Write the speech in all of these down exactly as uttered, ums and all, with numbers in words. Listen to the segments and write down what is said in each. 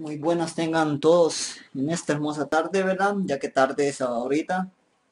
Muy buenas tengan todos en esta hermosa tarde, ¿verdad? Ya que tarde es ahorita.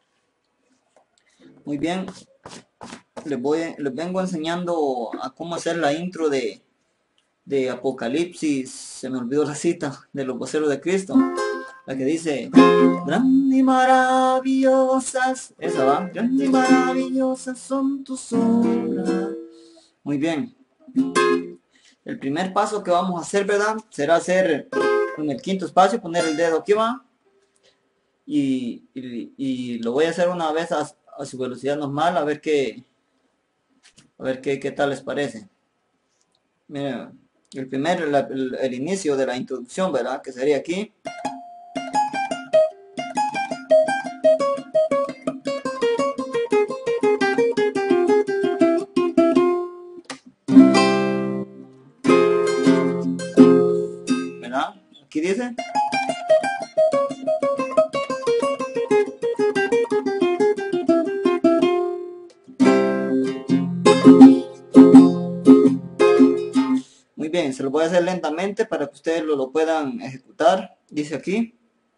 Muy bien, les voy, les vengo enseñando a cómo hacer la intro de, de Apocalipsis. Se me olvidó la cita de los voceros de Cristo, la que dice: grande y maravillosas, esa va, grande y maravillosas son tus obras. Muy bien. El primer paso que vamos a hacer, ¿verdad? Será hacer con el quinto espacio, poner el dedo aquí, va. Y, y, y lo voy a hacer una vez a, a su velocidad normal, a ver qué, a ver qué, qué tal les parece. Miren, el primer, el, el, el inicio de la introducción, ¿verdad? Que sería aquí. ¿Verdad? Aquí dice: muy bien, se lo voy a hacer lentamente para que ustedes lo, lo puedan ejecutar. Dice aquí.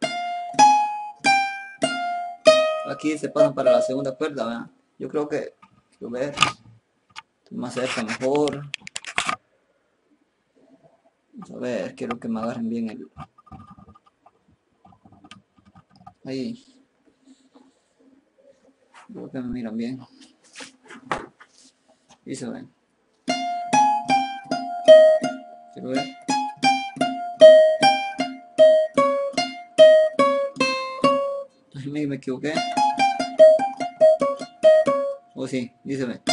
Aquí se pasan para la segunda cuerda, ¿verdad? Yo creo que, quiero ver, más cerca mejor. Vamos a ver, quiero que me agarren bien el... Ahí. Creo que me miran bien. Y se ven. Quiero ver. Me, me equivoqué. Oh sí, dice ven.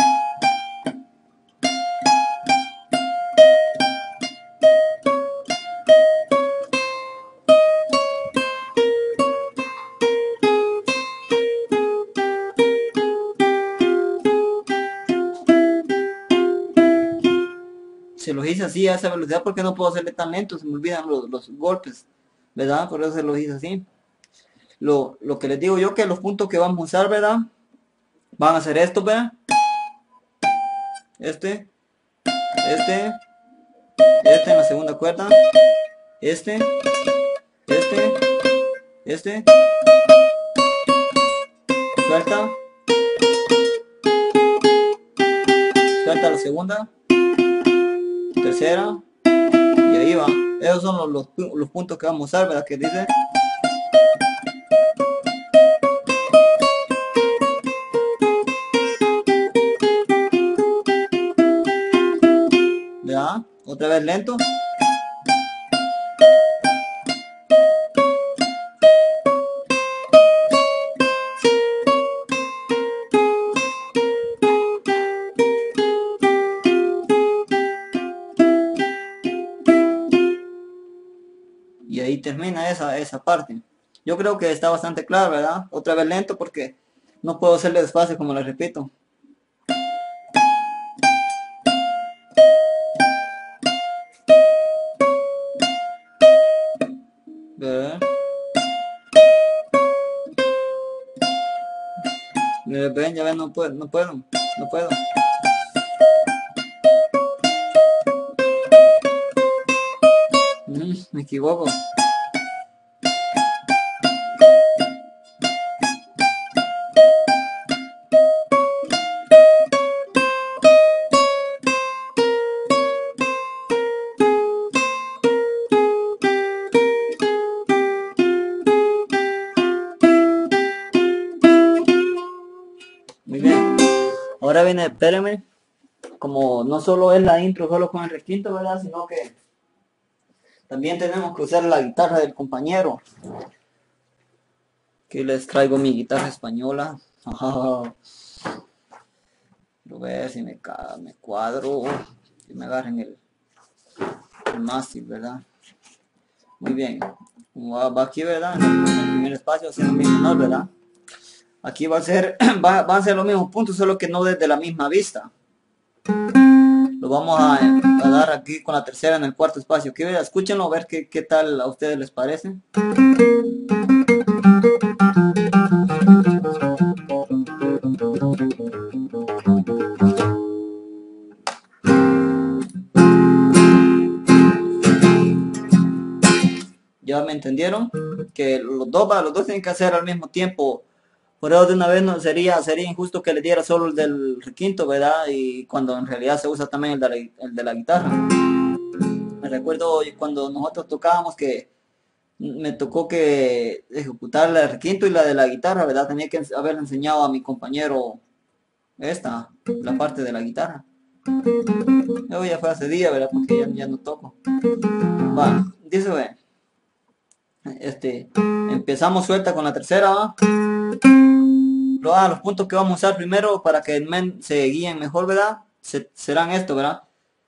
Se los hice así a esa velocidad porque no puedo hacerle tan lento, se me olvidan los, los golpes, ¿verdad? Por eso se los hice así. Lo, lo que les digo yo, que los puntos que vamos a usar, ¿verdad? Van a ser estos, ¿verdad? Este, este, este en la segunda cuerda, este, este, este, suelta, suelta la segunda, tercera, y ahí va. Esos son los, los, los puntos que vamos a usar, ¿verdad? Que dice... ¿Ya? Otra vez lento. Y ahí termina esa, esa parte. Yo creo que está bastante claro, ¿verdad? Otra vez lento porque no puedo hacerle despacio, como les repito. ¿Verdad? Ven, ya ven, no puedo, no puedo, no puedo. Mm, me equivoco. Muy bien. Ahora viene, espérenme. Como no solo es la intro solo con el requinto, ¿verdad? Sino que también tenemos que usar la guitarra del compañero. Aquí les traigo mi guitarra española. Quiero ver si me, me cuadro, si me agarren el, el mástil, ¿verdad? Muy bien. Como va, va aquí, ¿verdad? En el primer espacio haciendo mi menor, ¿verdad? Aquí va a ser, va, va a ser los mismos puntos, solo que no desde la misma vista. Lo vamos a, a dar aquí con la tercera en el cuarto espacio. Aquí, ¿verdad? Escúchenlo, a ver qué, qué tal a ustedes les parece. ¿Ya me entendieron? Que los dos, va, los dos tienen que hacer al mismo tiempo. Por eso de una vez no sería, sería injusto que le diera solo el del requinto, ¿verdad? Y cuando en realidad se usa también el de la, el de la guitarra. Me recuerdo cuando nosotros tocábamos que me tocó que ejecutar la del requinto y la de la guitarra, ¿verdad? Tenía que haberle enseñado a mi compañero esta, la parte de la guitarra. Yo ya fue hace día, ¿verdad? Porque ya, ya no toco. Va, dice, ve. Este, empezamos suelta con la tercera, ¿va? Lo, ah, los puntos que vamos a usar primero para que men, se guíen mejor, ¿verdad? Se, serán esto, ¿verdad?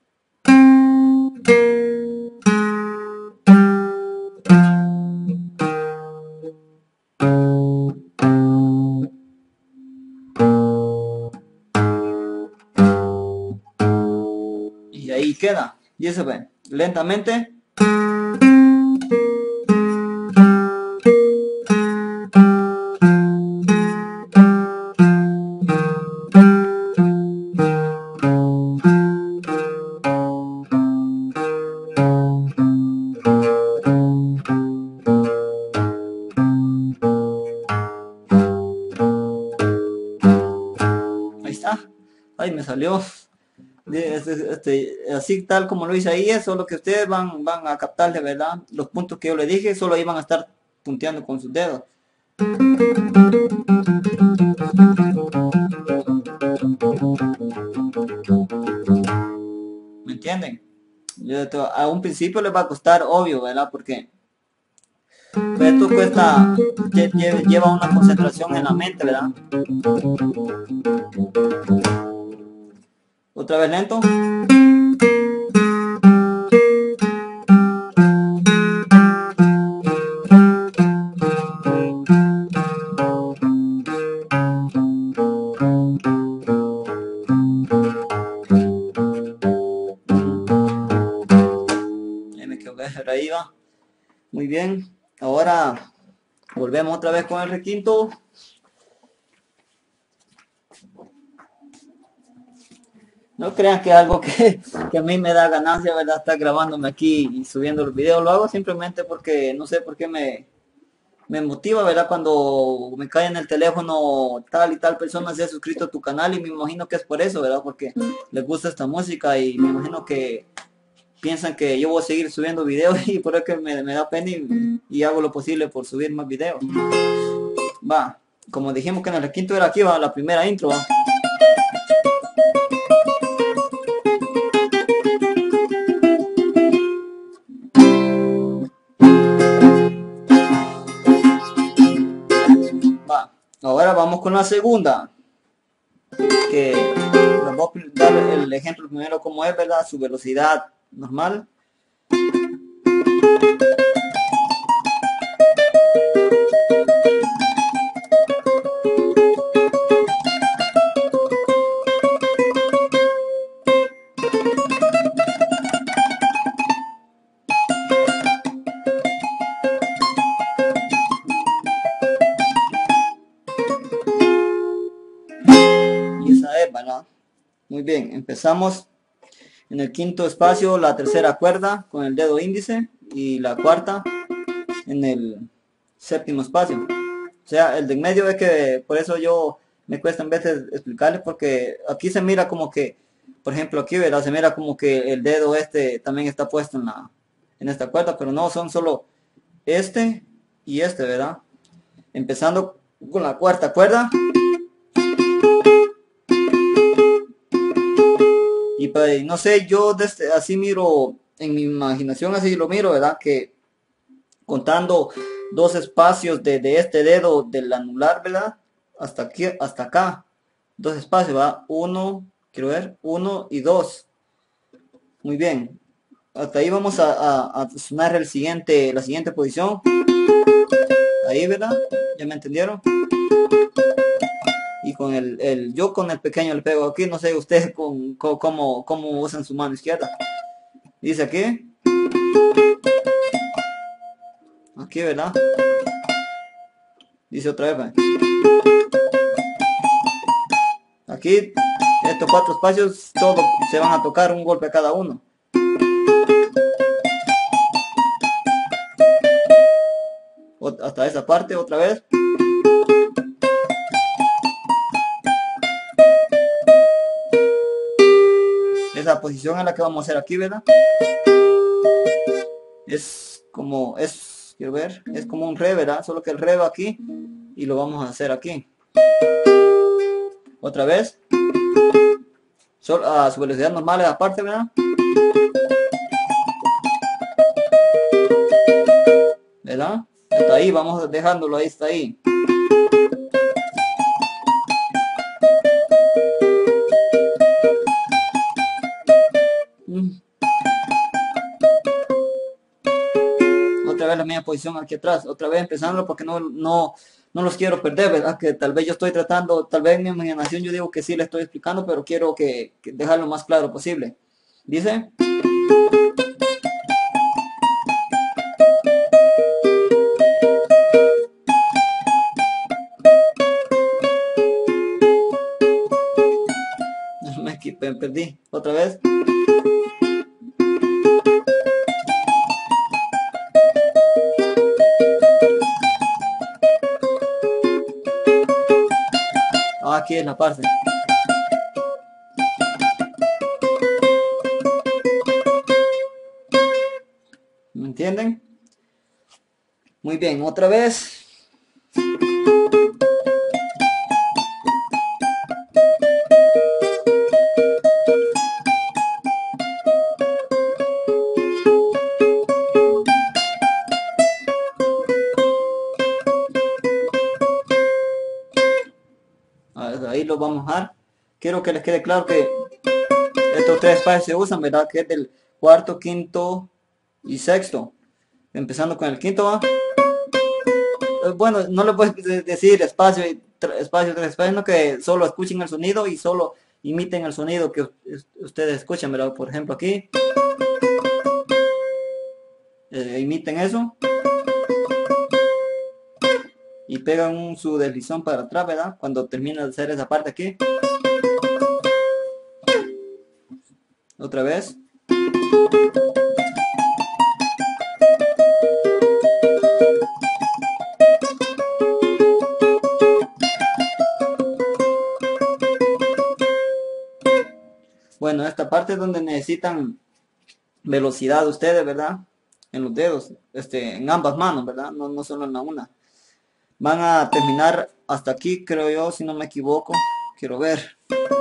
Y ahí queda. Y eso, ve, lentamente. Ahí está. Ahí me salió. Este, este, así tal como lo hice ahí, es solo que ustedes van, van a captar de verdad los puntos que yo les dije, solo ahí van a estar punteando con sus dedos. ¿Me entienden? Yo, a un principio les va a costar, obvio, ¿verdad? Porque esto cuesta, lleva una concentración en la mente, ¿verdad? Otra vez lento. Ahí va. Muy bien. Ahora volvemos otra vez con el requinto. No crean que es algo que, que a mí me da ganancia, ¿verdad? Estar grabándome aquí y subiendo los videos. Lo hago simplemente porque no sé por qué me, me motiva, ¿verdad? Cuando me cae en el teléfono tal y tal persona se ha suscrito a tu canal y me imagino que es por eso, ¿verdad? Porque les gusta esta música y me imagino que piensan que yo voy a seguir subiendo videos y por eso que me, me da pena y, y hago lo posible por subir más videos. Va, como dijimos que en el requinto era aquí, va, la primera intro, va. Va, ahora vamos con la segunda. Que les voy a dar el ejemplo primero como es, ¿verdad? Su velocidad normal. Y esa es, ¿verdad? Muy bien, empezamos en el quinto espacio la tercera cuerda con el dedo índice y la cuarta en el séptimo espacio. O sea, el de en medio es que por eso yo me cuesta en veces explicarles, porque aquí se mira como que, por ejemplo aquí, ¿verdad? Se mira como que el dedo este también está puesto en la en esta cuerda, pero no, son solo este y este, ¿verdad? Empezando con la cuarta cuerda. Y pues, no sé, yo desde, así miro, en mi imaginación así lo miro, ¿verdad? Que contando dos espacios de, de este dedo del anular, ¿verdad? Hasta aquí, hasta acá. Dos espacios, ¿va? Uno, quiero ver, uno y dos. Muy bien. Hasta ahí vamos a, a, a sonar el siguiente, la siguiente posición. Ahí, ¿verdad? ¿Ya me entendieron? Y con el, el yo con el pequeño le pego aquí, no sé ustedes con, con cómo, cómo usan su mano izquierda. Dice aquí. Aquí, ¿verdad? Dice otra vez, ¿verdad? Aquí, estos cuatro espacios, todos se van a tocar un golpe cada uno. hasta esa parte otra vez. Esa posición es la que vamos a hacer aquí, ¿verdad? Es como, es, quiero ver, es como un re, ¿verdad? Solo que el re va aquí y lo vamos a hacer aquí. Otra vez. Solo a su velocidad normal es aparte, ¿verdad? ¿Verdad? Hasta ahí, vamos dejándolo ahí, está ahí. Otra vez la misma posición aquí atrás, otra vez empezando porque no, no, no los quiero perder, ¿verdad? Que tal vez yo estoy tratando, tal vez en mi imaginación yo digo que sí le estoy explicando, pero quiero que, que dejarlo lo más claro posible. Dice... Me, me perdí, otra vez. Ah, aquí es la parte. ¿Me entienden? Muy bien, otra vez. Ahí lo vamos a dejar. Quiero que les quede claro que estos tres espacios se usan, ¿verdad? Que es del cuarto, quinto y sexto. Empezando con el quinto, ¿va? Bueno, no le puedo decir espacio y espacio, tres espacios, sino que solo escuchen el sonido y solo imiten el sonido que ustedes escuchan, ¿verdad? Por ejemplo aquí. Eh, imiten eso. Y pegan un, su deslizón para atrás, ¿verdad? Cuando termina de hacer esa parte aquí. Otra vez. Bueno, esta parte es donde necesitan velocidad ustedes, ¿verdad? En los dedos, este, en ambas manos, ¿verdad? No, no solo en la una. Van a terminar hasta aquí, creo yo, si no me equivoco. Quiero ver.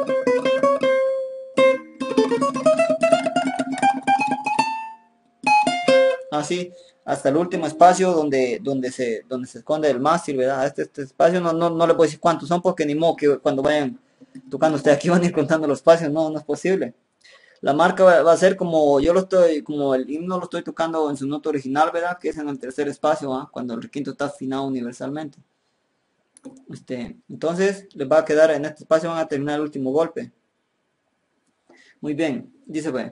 Así, hasta el último espacio donde, donde, se, donde se esconde el mástil, ¿verdad? Este, este espacio no, no, no le puedo decir cuántos son porque ni modo que cuando vayan tocando ustedes aquí van a ir contando los espacios, no, no es posible. La marca va, va a ser como yo lo estoy, como el himno lo estoy tocando en su nota original, ¿verdad? Que es en el tercer espacio, ¿ah? Cuando el requinto está afinado universalmente. Este, entonces les va a quedar en este espacio, van a terminar el último golpe. Muy bien, dice pues.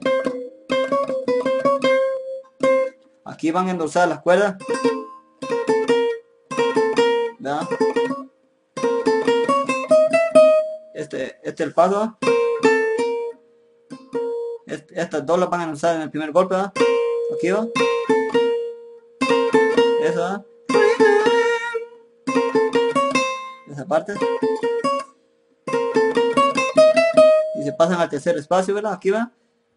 Aquí van a endulzar las cuerdas. ¿Verdad? Este, este es el paso. Este, estas dos las van a endulzar en el primer golpe, ¿verdad? Aquí va. Eso, ¿verdad? Esa parte. Y se pasan al tercer espacio, ¿verdad? Aquí va.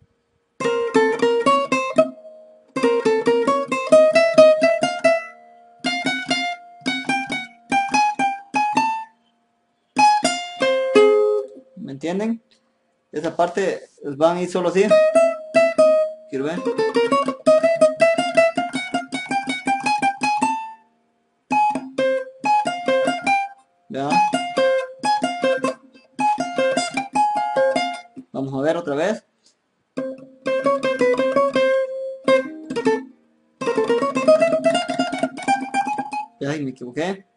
¿Me entienden? Esa parte van a ir solo así. Quiero ver. ¿Ya? Vamos a ver otra vez. Ay, me equivoqué.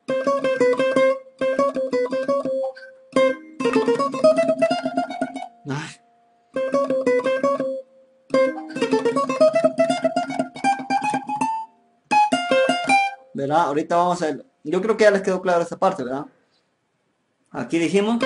Ay. ¿Verdad? Ahorita vamos a ver. Yo creo que ya les quedó claro esta parte, ¿verdad? Aquí dijimos.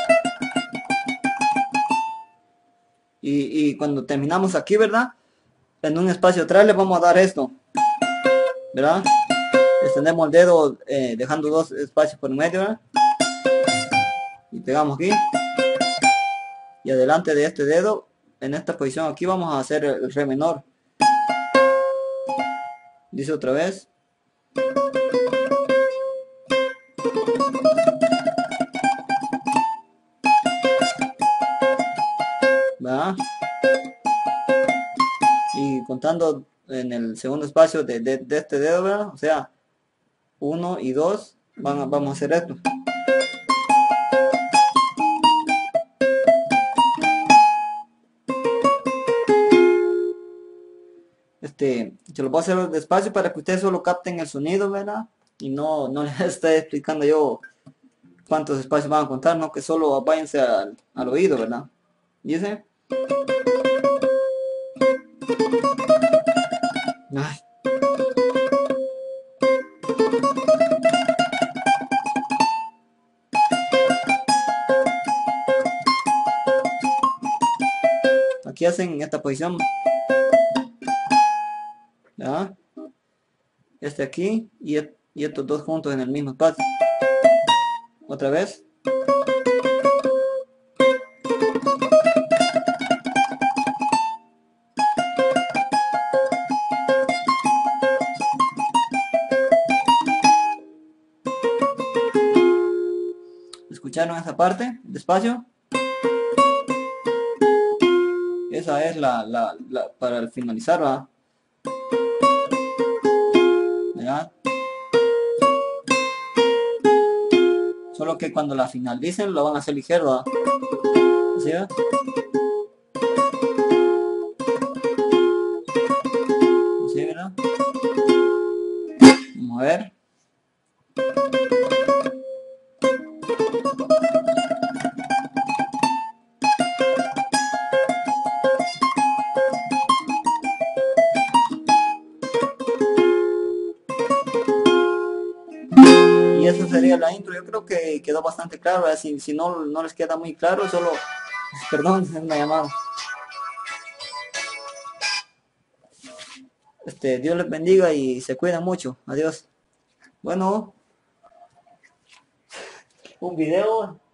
Y, y cuando terminamos aquí, ¿verdad? en un espacio atrás le vamos a dar esto, ¿verdad? Extendemos el dedo eh, dejando dos espacios por medio, ¿verdad? Y pegamos aquí. Y adelante de este dedo, en esta posición aquí vamos a hacer el re menor. Dice otra vez. ¿Verdad? Y contando en el segundo espacio de, de, de este dedo, ¿verdad? O sea, uno y dos, van a, vamos a hacer esto. Este, se lo voy a hacer despacio para que ustedes solo capten el sonido, ¿verdad? Y no, no les esté explicando yo cuántos espacios van a contar, no, que solo váyanse al, al oído, ¿verdad? ¿Dice? Ay. Aquí hacen esta posición, ¿verdad? Este aquí y, y estos dos juntos en el mismo espacio. Otra vez. ¿Escucharon esa parte? Despacio. Esa es la, la, la para el finalizar, ¿verdad? ¿Verdad? Solo que cuando la finalicen lo van a hacer ligero, ¿verdad? ¿Así, verdad? ¿Así, verdad? Vamos a ver. Y eso sería la intro. Yo creo que quedó bastante claro, ¿verdad? Si, si no, no les queda muy claro, solo... Perdón, es una llamada. Este, Dios les bendiga y se cuidan mucho. Adiós. Bueno, un video